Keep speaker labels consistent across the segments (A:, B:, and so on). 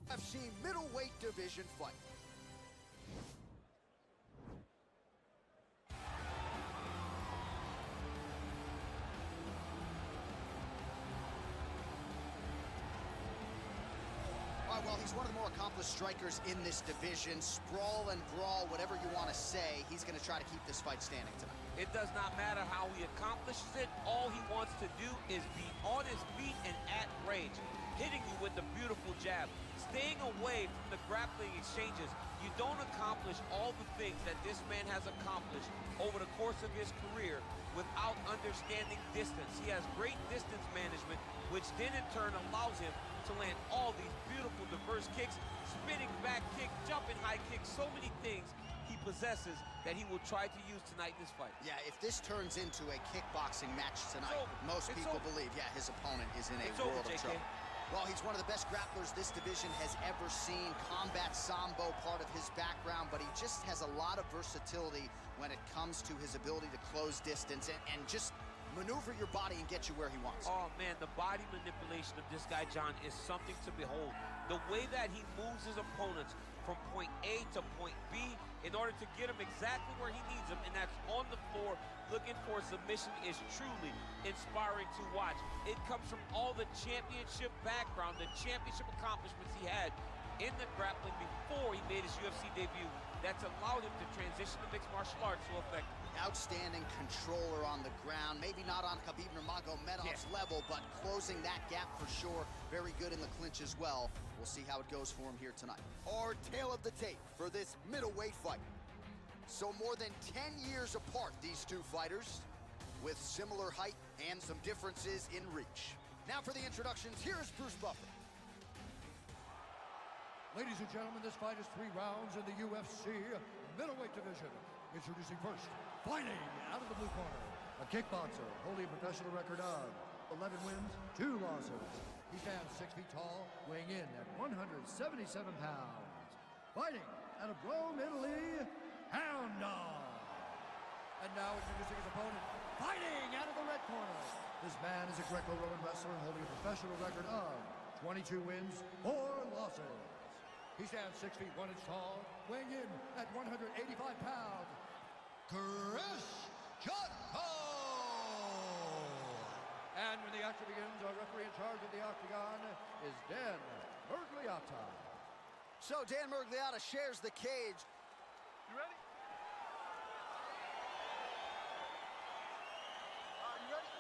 A: UFC middleweight division fight. All right, well, he's one of the more accomplished strikers in this division. Sprawl and brawl, whatever you want to say, he's going to try to keep this fight standing tonight.
B: It does not matter how he accomplishes it. All he wants to do is be on his feet and at range, hitting you with the beautiful jab, staying away from the grappling exchanges. You don't accomplish all the things that this man has accomplished over the course of his career without understanding distance. He has great distance management, which then in turn allows him to land all these beautiful, diverse kicks, spinning back kick, jumping high kick, so many things he possesses that he will try to use tonight in this fight.
A: Yeah, if this turns into a kickboxing match tonight, most people believe, yeah, his opponent is in a world of trouble. Well, he's one of the best grapplers this division has ever seen. Combat Sambo, part of his background, but he just has a lot of versatility when it comes to his ability to close distance and just maneuver your body and get you where he wants.
B: Oh, man, the body manipulation of this guy, John, is something to behold. The way that he moves his opponents from point A to point B in order to get him exactly where he needs him, and that's on the floor looking for a submission, is truly inspiring to watch. It comes from all the championship background, the championship accomplishments he had in the grappling before he made his UFC debut. That's allowed him to transition to mixed martial arts so effectively.
A: Outstanding controller on the ground. Maybe not on Khabib Nurmagomedov's level, but closing that gap for sure. Very good in the clinch as well. We'll see how it goes for him here tonight. Our tale of the tape for this middleweight fight. So more than 10 years apart, these two fighters, with similar height and some differences in reach. Now for the introductions, here's Bruce Buffer.
C: Ladies and gentlemen, this fight is 3 rounds in the UFC middleweight division. Introducing first, fighting out of the blue corner, a kickboxer holding a professional record of 11 wins, 2 losses. He stands 6 feet tall, weighing in at 177 pounds. Fighting out of Rome, Italy, Hound Dog. And now introducing his opponent, fighting out of the red corner. This man is a Greco-Roman wrestler holding a professional record of 22 wins, 4 losses. He stands 6 feet 1 inch tall, weighing in at 185 pounds. Chris Jotko! And when the action begins, our referee in charge of the octagon is Dan Miragliotta.
A: So Dan Miragliotta shares the cage.
D: You ready? You ready?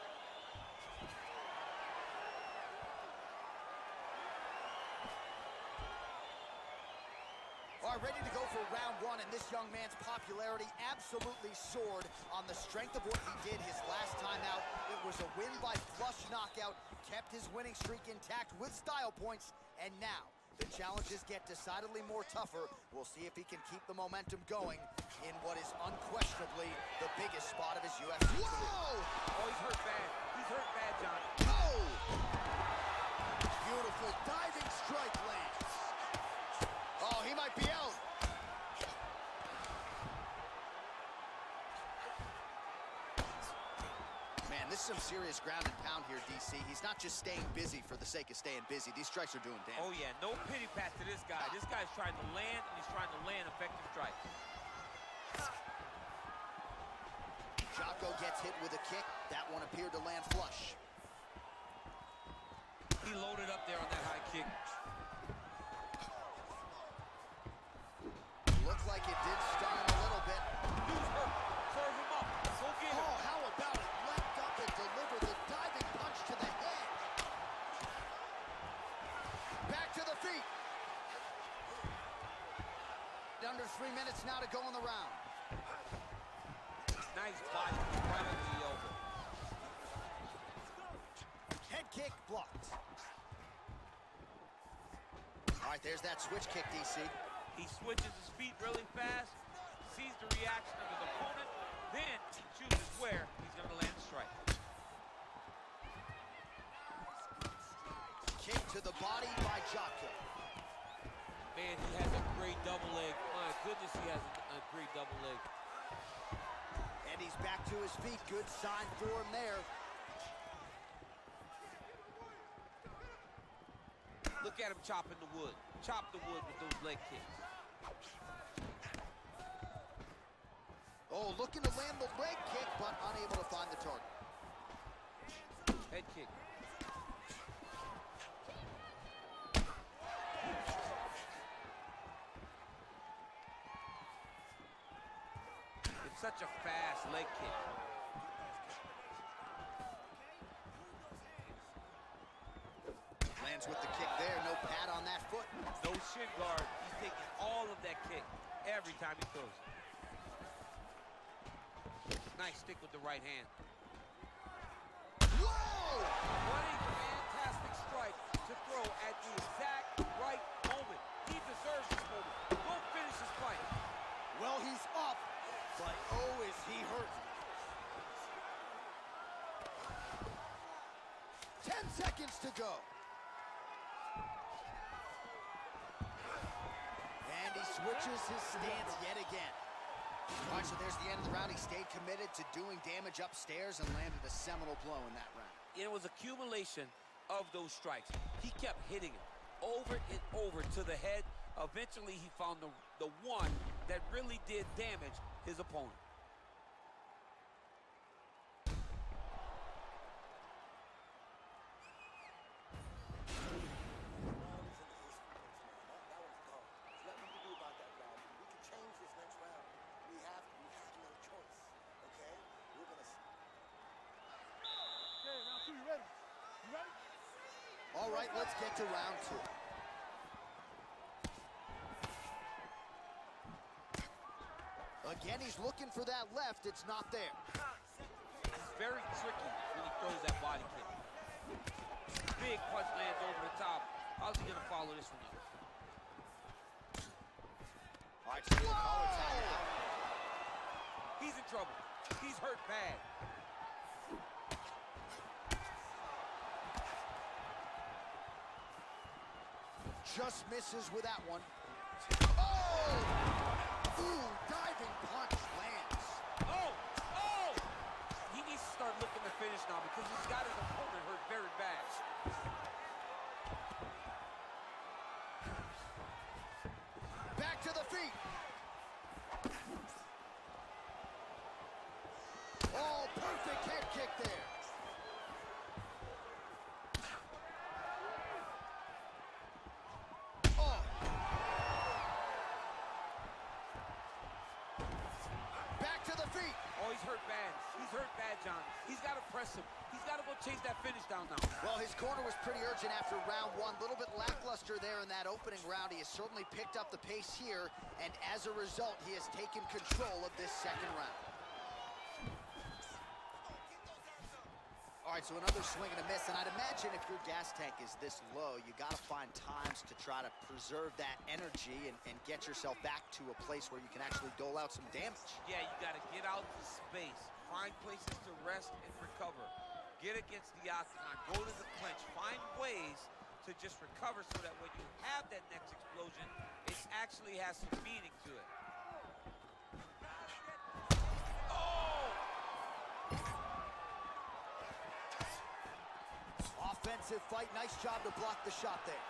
A: All right, ready to go for round 1, and this young man's popularity absolutely soared on the strength of what he did his last time out. It was a win by flush knockout, kept his winning streak intact with style points, and now the challenges get decidedly more tougher. We'll see if he can keep the momentum going in what is unquestionably the biggest spot of his UFC career.
B: Oh, he's hurt bad. He's hurt bad, John.
A: Oh! Beautiful diving strike lands. Oh, he might be out. Man, this is some serious ground and pound here, DC. He's not just staying busy for the sake of staying busy. These strikes are doing damage.
B: Oh, yeah, no pity pat to this guy. This guy's trying to land, and he's trying to land effective strikes.
A: Jotko gets hit with a kick. That one appeared to land flush.
B: He loaded up there on that high kick.
A: Looked like it did stun him a little bit.
B: Dude's hurt. Serve him up. Go get him.
A: Oh, how about it? Leapt up and delivered the diving punch to the head. Back to the feet. Under 3 minutes now to go in the round.
B: Nice body right under the elbow.
A: Head kick blocked. All right, there's that switch kick, DC.
B: He switches his feet really fast, sees the reaction of his opponent, then chooses where he's going to land the strike.
A: Kick to the body by Jotko.
B: Man, he has a great double leg. My goodness, he has a great double leg.
A: And he's back to his feet. Good sign for him there.
B: Look at him chopping the wood. chop the wood with those leg kicks.
A: Oh, looking to land the leg kick, but unable to find the target.
B: Head kick. It's such a fast leg kick.
A: Lands with the kick there, no pad on that foot.
B: No shin guard. He's taking all of that kick every time he throws it. Nice stick with the right hand.
A: Whoa!
B: What a fantastic strike to throw at the exact right moment. He deserves this moment. Go finish his fight.
A: Well, he's up, but oh, is he hurt. 10 seconds to go. And he switches his stance yet again. All right, so there's the end of the round. He stayed committed to doing damage upstairs and landed a seminal blow in that round.
B: It was accumulation of those strikes. He kept hitting it over and over to the head. Eventually, he found the one that really did damage his opponent.
A: All right, let's get to round 2. Again, he's looking for that left. It's not there.
B: It's very tricky when he throws that body kick. Big punch lands over the top. How's he gonna follow this one up?
A: All right, so we'll call it time out.
B: He's in trouble. He's hurt bad.
A: Just misses with that one. Oh! Ooh, diving punch lands.
B: Oh! Oh! He needs to start looking to finish now because he's got his opponent hurt very bad.
A: Back to the feet. Oh, perfect head kick there.
B: Oh, he's hurt bad. He's hurt bad, John. He's got to press him. He's got to go chase that finish down now.
A: Well, his corner was pretty urgent after round 1. A little bit lackluster there in that opening round. He has certainly picked up the pace here, and as a result, he has taken control of this second round. All right, so another swing and a miss, and I'd imagine if your gas tank is this low, you got to find times to try to preserve that energy and get yourself back to a place where you can actually dole out some damage.
B: Yeah, you got to get out to space, find places to rest and recover. Get against the octagon, go to the clinch, find ways to just recover so that when you have that next explosion, it actually has some meaning to it.
A: Offensive fight, nice job to block the shot there.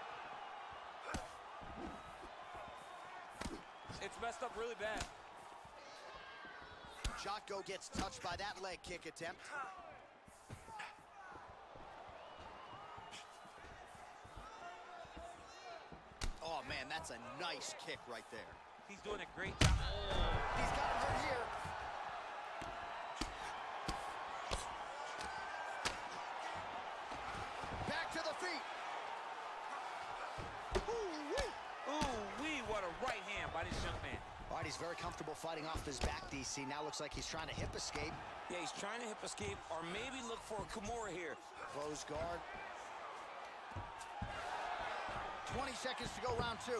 B: It's messed up really bad.
A: Jotko gets touched by that leg kick attempt. Oh man, that's a nice kick right there.
B: He's doing a great job. Oh.
A: He's got him right here. Back to the feet.
B: Ooh-wee, what a right hand by this young man.
A: All right, he's very comfortable fighting off his back, DC. Now looks like he's trying to hip escape.
E: Yeah, he's trying to hip escape or maybe look for a Kimura here.
A: Close guard. 20 seconds to go, round 2.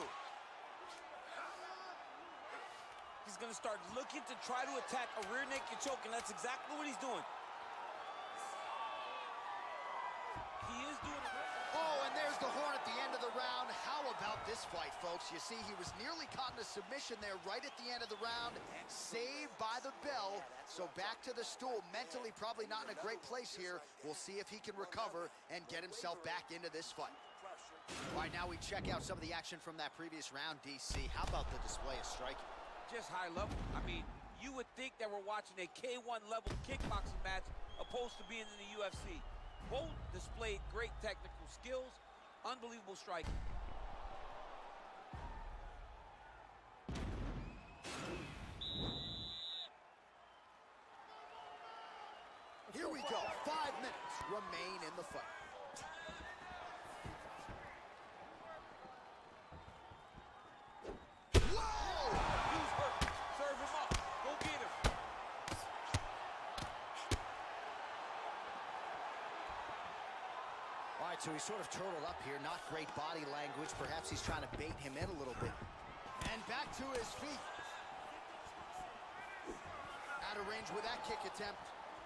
E: He's going to start looking to try to attack a rear naked choke, and that's exactly what he's doing.
B: He is doing it.
A: Oh, and there's the horn at the end of the round. How about this fight, folks? You see, he was nearly caught in a submission there right at the end of the round. Saved by the bell. So back to the stool. Mentally probably not in a great place here. We'll see if he can recover and get himself back into this fight. All right, now we check out some of the action from that previous round, DC. How about the display of striking?
B: Just high level. I mean, you would think that we're watching a K1 level kickboxing match opposed to being in the UFC. Both displayed great technical skills, unbelievable striking.
A: Here we go. 5 minutes remain in the fight. Whoa!
B: He's hurt. Serve him up. Go get him.
A: All right, so he's sort of turtled up here. Not great body language. Perhaps he's trying to bait him in a little bit. And back to his feet. Out of range with that kick attempt.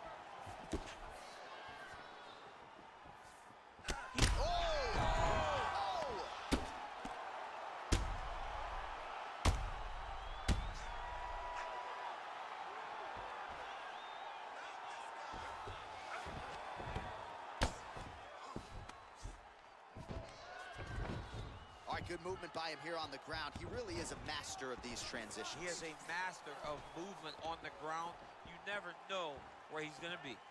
A: All right, good movement by him here on the ground. He really is a master of these transitions.
B: He is a master of movement on the ground. You never know where he's going to be.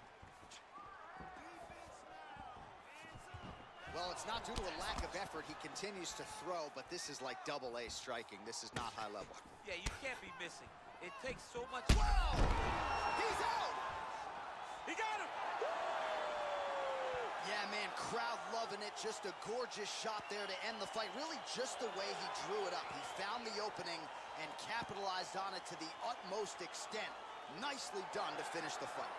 A: Well, it's not due to a lack of effort. He continues to throw, but this is like double-A striking. This is not high level.
B: Yeah, you can't be missing. It takes so much.
A: Whoa! He's out!
B: He got him!
A: Yeah, man, crowd loving it. Just a gorgeous shot there to end the fight. Really just the way he drew it up. He found the opening and capitalized on it to the utmost extent. Nicely done to finish the fight.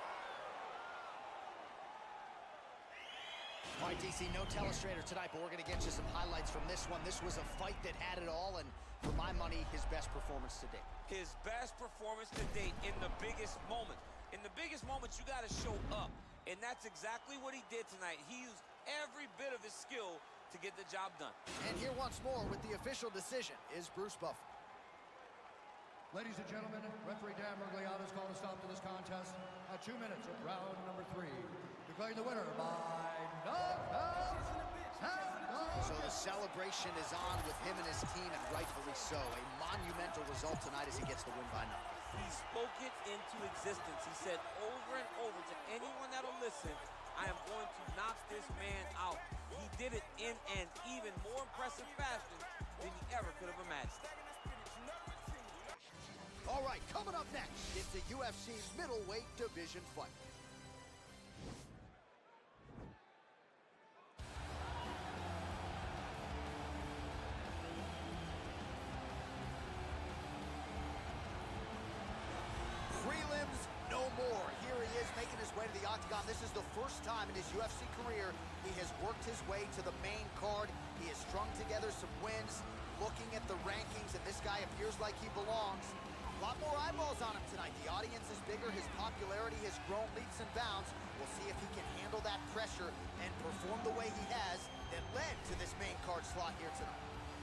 A: All right, DC, no telestrator tonight, but we're going to get you some highlights from this one. This was a fight that had it all, and for my money, his best performance to date.
B: His best performance to date in the biggest moment. In the biggest moments, you got to show up. And that's exactly what he did tonight. He used every bit of his skill to get the job done.
A: And here once more with the official decision is Bruce Buffer.
C: Ladies and gentlemen, referee Dan Miragliotta has called a stop to this contest at 2 minutes of round number 3. Declaring the winner by knockout.
A: So the celebration is on with him and his team, and rightfully so. A monumental result tonight as he gets the win by knockout.
B: He spoke it into existence. He said over and over to anyone that'll listen, I am going to knock this man out. He did it in an even more impressive fashion than he ever could have imagined.
A: All right, coming up next, it's the UFC's middleweight division fight. Prelims, no more. Here he is making his way to the octagon. This is the first time in his UFC career he has worked his way to the main card. He has strung together some wins, looking at the rankings, and this guy appears like he belongs. A lot more eyeballs on him tonight. The audience is bigger. His popularity has grown leaps and bounds. We'll see if he can handle that pressure and perform the way he has that led to this main card slot here tonight.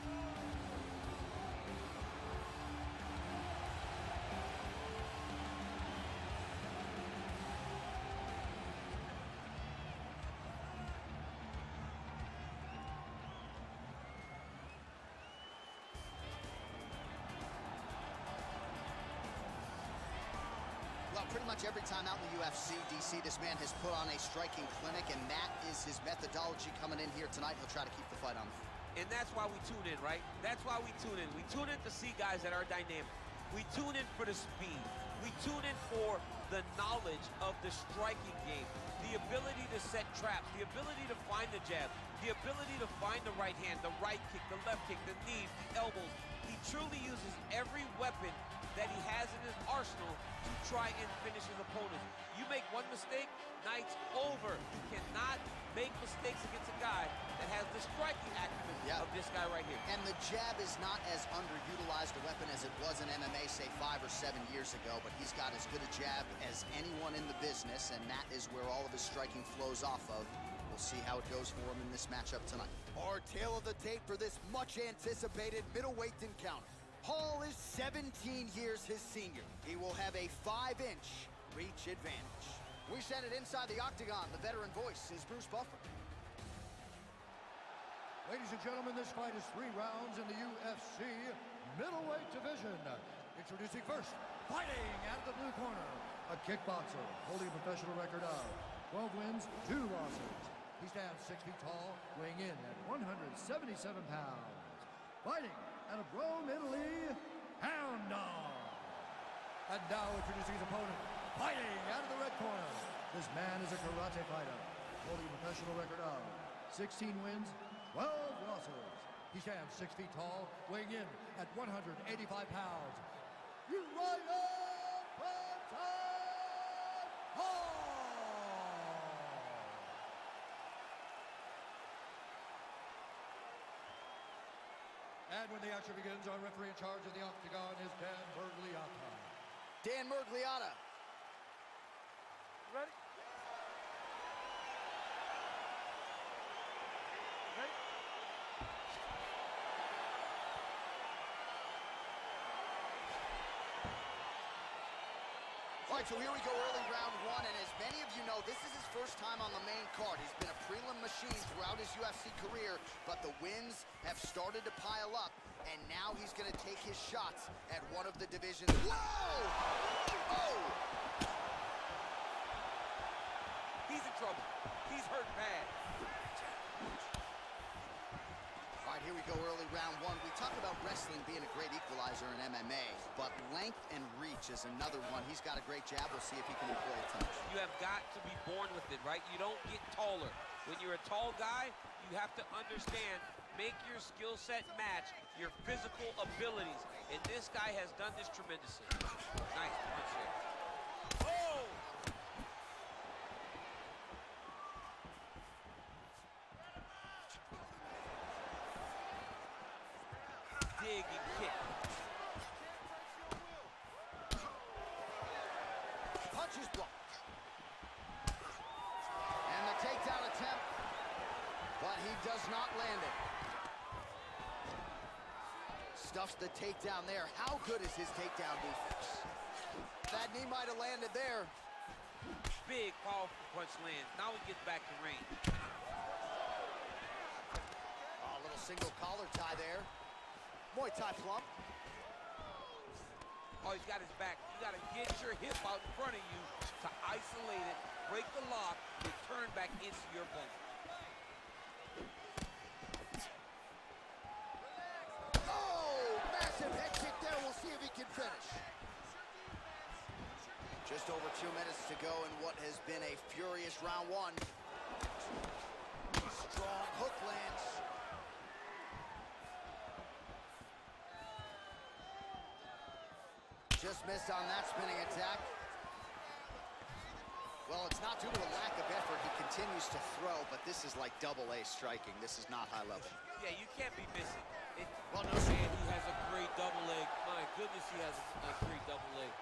A: Pretty much every time out in the UFC, DC, this man has put on a striking clinic, and that is his methodology coming in here tonight. He'll try to keep the fight on.
B: And that's why we tune in, right? That's why we tune in. We tune in to see guys that are dynamic. We tune in for the speed. We tune in for the knowledge of the striking game, the ability to set traps, the ability to find the jab, the ability to find the right hand, the right kick, the left kick, the knees, the elbows. He truly uses every weapon that he has in his arsenal to try and finish his opponents. You make one mistake, night's over. You cannot make mistakes against a guy that has the striking acumen of this guy right here.
A: And the jab is not as underutilized a weapon as it was in MMA, say 5 or 7 years ago, but he's got as good a jab as anyone in the business, and that is where all of his striking flows off of. We'll see how it goes for him in this matchup tonight. Our tale of the tape for this much-anticipated middleweight encounter. Hall is 17 years his senior. He will have a 5-inch reach advantage. We send it inside the octagon. The veteran voice is Bruce Buffer.
C: Ladies and gentlemen, this fight is 3 rounds in the UFC middleweight division. Introducing first, fighting out of the blue corner, a kickboxer holding a professional record of 12 wins, 2 losses. He stands 6 feet tall, weighing in at 177 pounds. Fighting out of Rome, Italy, Hound Dog. And now introducing his opponent, fighting out of the red corner. This man is a karate fighter, holding a professional record of 16 wins, 12 losses. He stands 6 feet tall, weighing in at 185 pounds. Uriah Hall! And when the action begins, our referee in charge of the octagon is Dan Miragliotta.
A: Dan Miragliotta.
D: Ready? Ready?
A: All right, so here we go, early round 1, and as many of you know, this is his first time on the main card. He's been a prelim machine throughout his UFC career, but the wins have started to pile up, and now he's going to take his shots at one of the divisions. Whoa! Oh!
B: He's in trouble. He's hurt bad.
A: All right, here we go, early round 1. We talk about wrestling being a great equalizer in MMA, but length and reach is another one. He's got a great jab. We'll see if he can employ a touch.
B: You have got to be born with it, right? You don't get taller. When you're a tall guy, you have to understand, make your skill set match your physical abilities. And this guy has done this tremendously. Nice punch there. Oh! Dig and kick.
A: Punch is blocked. And the takedown attempt, but he does not land it. Stuffs the takedown there. How good is his takedown defense? That knee might have landed there.
B: Big, powerful punch lands. Now he gets back to range.
A: Oh, a little single collar tie there. Muay Thai plump.
B: Oh, he's got his back. You got to get your hip out in front of you to isolate it, break the lock, and turn back into your opponent.
A: Oh, massive head kick there. We'll see if he can finish. Just over 2 minutes to go in what has been a furious round 1. Strong hook lands. Just missed on that spinning attack. Well, it's not due to a lack of effort. He continues to throw, but this is like double-A striking. This is not high level.
B: Yeah, you can't be missing.
A: Well, no,
B: Man, he has a great double leg. My goodness, he has a great double leg.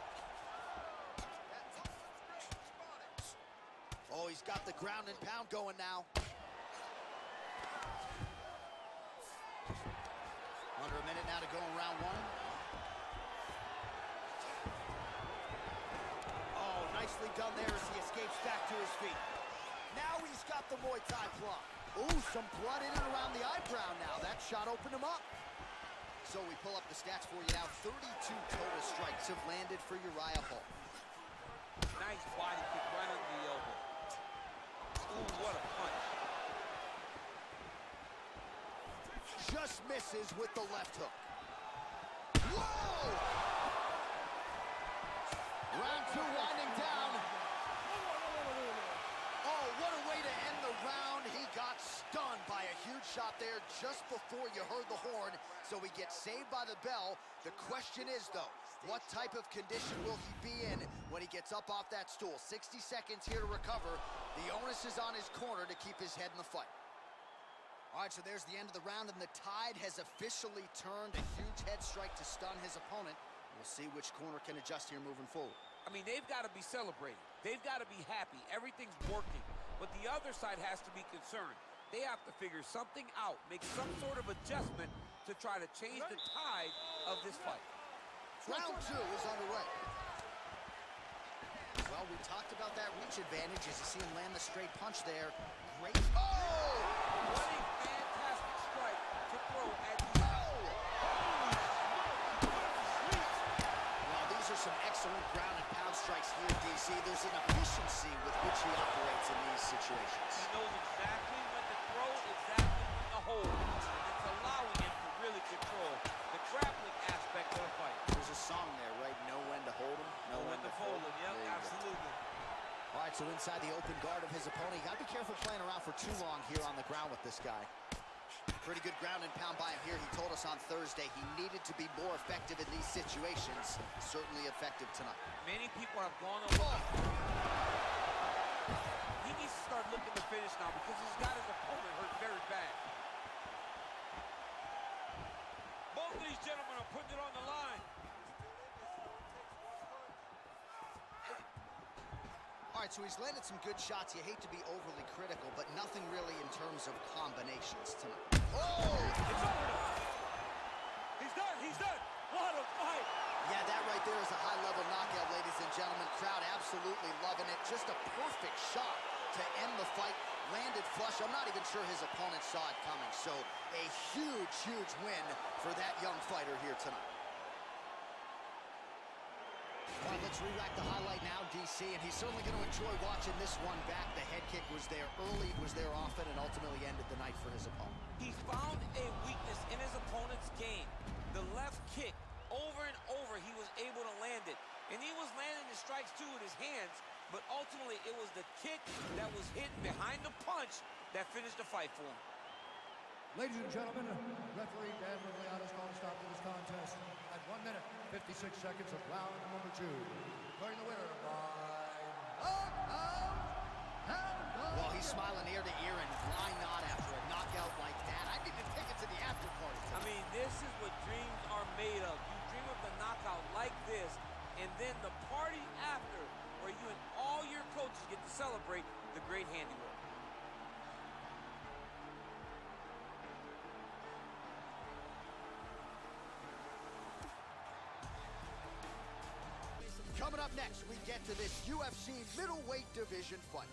A: Oh, he's got the ground and pound going now. Under a minute now to go in round 1. Oh, nicely done there as he escapes back to his feet. Now he's got the Muay Thai plump. Ooh, some blood in and around the eyebrow now. That shot opened him up. So we pull up the stats for you now. 32 total strikes have landed for Uriah Hall.
B: Nice body kick right under the elbow. Ooh, what a punch.
A: Just misses with the left hook. Whoa! Round 2 winding down. Oh, what a way to end the round. He got stunned by a huge shot there just before you heard the horn, so he gets saved by the bell. The question is, though, what type of condition will he be in when he gets up off that stool? 60 seconds here to recover. The onus is on his corner to keep his head in the fight. All right, so there's the end of the round, and the tide has officially turned. A huge head strike to stun his opponent. We'll see which corner can adjust here moving forward.
B: I mean, they've got to be celebrating. They've got to be happy. Everything's working. But the other side has to be concerned. They have to figure something out, make some sort of adjustment to try to change the tide of this fight.
A: Round 2 is underway. Well, we talked about that reach advantage as you see him land the straight punch there. Great. Oh!
B: What a fantastic
A: DC, there's an efficiency with which he operates in these situations.
B: He knows exactly when to throw, exactly when to hold. It's allowing him to really control the grappling aspect of the fight.
A: There's a song there, right? Know when to hold him,
B: Know when to fold him. Yep,
A: There you go.
B: absolutely.
A: All right, so inside the open guard of his opponent, you got to be careful playing around for too long here on the ground with this guy. Pretty good ground and pound by him here. He told us on Thursday he needed to be more effective in these situations. Certainly effective tonight.
B: Many people have gone away. He needs to start looking to finish now because he's got his opponent hurt very bad. Both of these gentlemen are putting it on the line.
A: All right, so he's landed some good shots. You hate to be overly critical, but nothing really in terms of combinations tonight. Oh!
B: It's over. He's done. He's done. What a fight.
A: Yeah, that right there is a high-level knockout, ladies and gentlemen. Crowd absolutely loving it. Just a perfect shot to end the fight. Landed flush. I'm not even sure his opponent saw it coming. So a huge, huge win for that young fighter here tonight. All right, let's re-rack the highlight now, DC, and he's certainly going to enjoy watching this one back. The head kick was there early, was there often, and ultimately ended the night for his opponent.
B: He found a weakness in his opponent's game. The left kick, over and over, he was able to land it. And he was landing the strikes, too, with his hands, but ultimately it was the kick that was hidden behind the punch that finished the fight for him.
C: Ladies and gentlemen, referee Dan Miragliotta's called a stop to this contest at 1 minute, 56 seconds of round number 2. Declaring the winner by knockout.
A: Well, he's smiling ear to ear, and why not after a knockout like that? I need to take it to the after party.
B: I mean, this is what dreams are made of. You dream of the knockout like this, and then the party after, where you and all your coaches get to celebrate the great handiwork.
A: Coming up next, we get to this UFC middleweight division fight.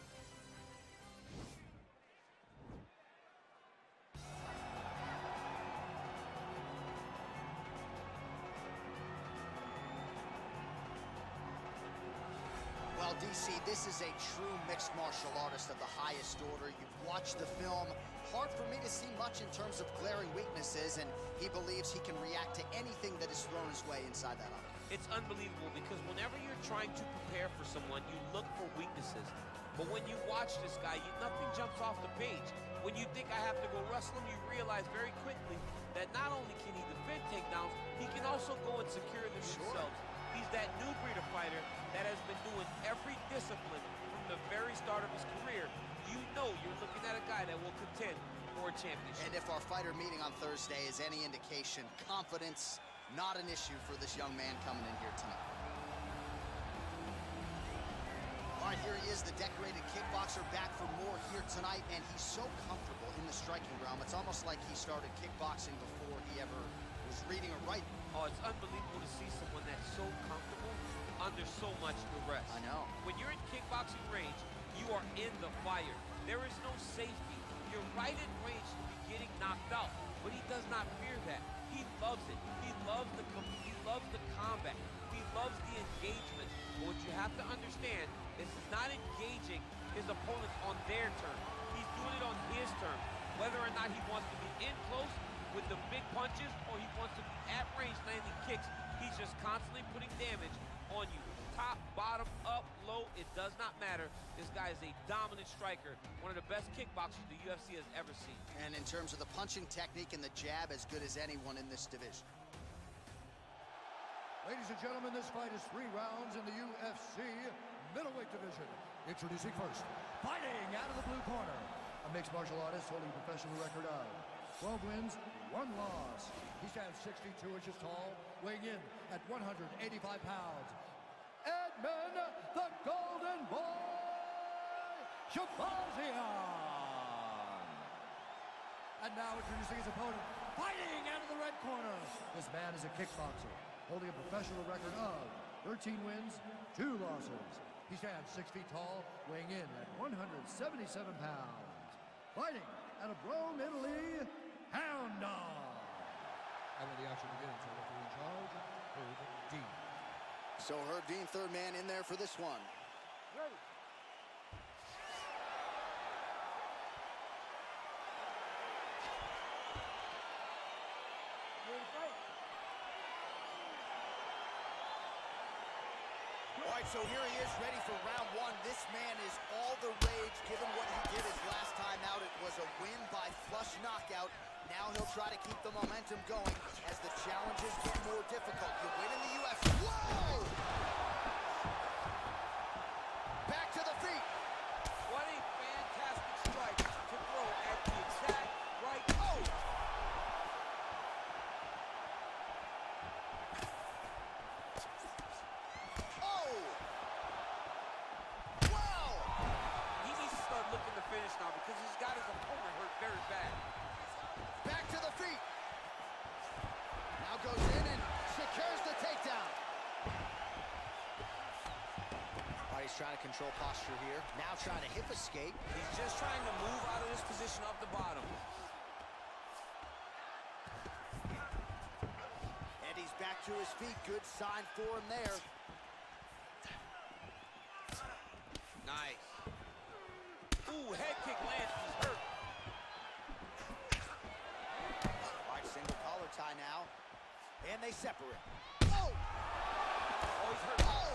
A: Well, DC, this is a true mixed martial artist of the highest order. You've watched the film. Hard for me to see much in terms of glaring weaknesses, and he believes he can react to anything that is thrown his way inside that octagon.
B: It's unbelievable because whenever you're trying to prepare for someone, you look for weaknesses. But when you watch this guy, nothing jumps off the page. When you think I have to go wrestle him, you realize very quickly that not only can he defend takedowns, he can also go and secure them himself. He's that new breed of fighter that has been doing every discipline from the very start of his career. You know you're looking at a guy that will contend for a championship.
A: And if our fighter meeting on Thursday is any indication, confidence, not an issue for this young man coming in here tonight. All right, here he is, the decorated kickboxer, back for more here tonight, and he's so comfortable in the striking realm. It's almost like he started kickboxing before he ever was reading or writing.
B: Oh, it's unbelievable to see someone that's so comfortable under so much duress.
A: I know.
B: When you're in kickboxing range, you are in the fire. There is no safety. You're right in range to be getting knocked out, but he does not fear that. He loves it. He loves the combat. He loves the engagement. But what you have to understand is he's not engaging his opponents on their terms. He's doing it on his terms. Whether or not he wants to be in close with the big punches or he wants to be at range landing kicks, he's just constantly putting damage on you. Top, bottom, up, low, it does not matter. This guy is a dominant striker, one of the best kickboxers the UFC has ever seen.
A: And in terms of the punching technique and the jab, as good as anyone in this division.
C: Ladies and gentlemen, this fight is 3 rounds in the UFC middleweight division. Introducing first, fighting out of the blue corner, a mixed martial artist holding a professional record of 12 wins, 1 loss. He stands 62 inches tall, weighing in at 185 pounds. Edmund, the Golden Boy, Shahbazyan. And now introducing his opponent, fighting out of the red corner. This man is a kickboxer, holding a professional record of 13 wins, 2 losses. He stands 6 feet tall, weighing in at 177 pounds. Fighting out of Rome, Italy, Hound Dog. And when the action begins, our referee in charge, Herb Dean.
A: So Herb Dean, third man in there for this one.
D: Ready. Ready to fight.
A: All right, so here he is, ready for round one. This man is all the rage, given what he did his last time out. It was a win by flush knockout. Now he'll try to keep the momentum going as the challenges get more difficult. You win in the UFC. Whoa! Back to the feet.
B: What a fantastic strike to throw at the exact right
A: Oh! Oh! Wow!
B: He needs to start looking to finish now because he's got his opponent hurt very bad.
A: Back to the feet. Now goes in and secures the takedown. All right, he's trying to control posture here. Now trying to hip escape.
B: He's just trying to move out of this position off the bottom.
A: And he's back to his feet. Good sign for him there.
B: Nice. Ooh, head kick lands. He's hurt.
A: All right, single collar tie now. And they separate. Oh!
B: Oh, he's hurt.
A: Oh!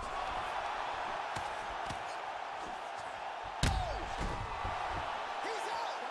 A: Oh! He's out!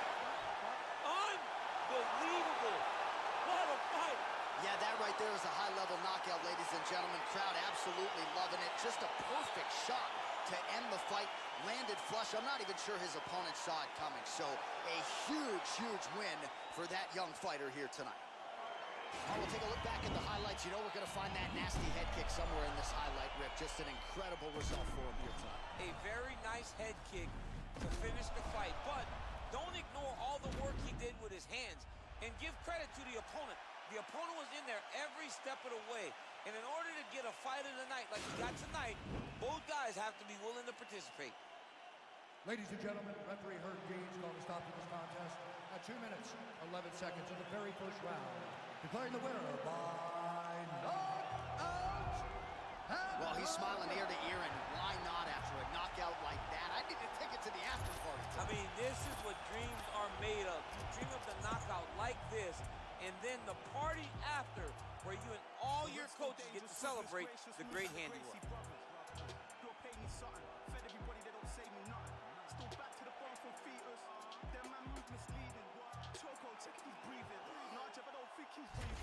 B: Unbelievable. What a fight.
A: Yeah, that right there is a high-level knockout, ladies and gentlemen. Crowd absolutely loving it. Just a perfect shot to end the fight. Landed flush. I'm not even sure his opponent saw it coming. So a huge, huge win for that young fighter here tonight. All right, we'll take a look back at the highlights. You know we're going to find that nasty head kick somewhere in this highlight rip. Just an incredible result for him here tonight.
B: A very nice head kick to finish the fight. But don't ignore all the work he did with his hands. And give credit to the opponent. The opponent was in there every step of the way. And in order to get a fight of the night like we got tonight, both guys have to be willing to participate.
C: Ladies and gentlemen, referee Herb Dean's called a stop to this contest at 2 minutes, 11 seconds of the very first round. Declaring the winner by knockout.
A: Well, he's smiling ear to ear, and why not after a knockout like that? I need to take it to the after party.
B: I mean, this is what dreams are made of. You dream of the knockout like this, and then the party after, where you and all your coaches get to celebrate the great handiwork.
D: Choco, check if he's breathing. No, Jeff, I don't think he's breathing.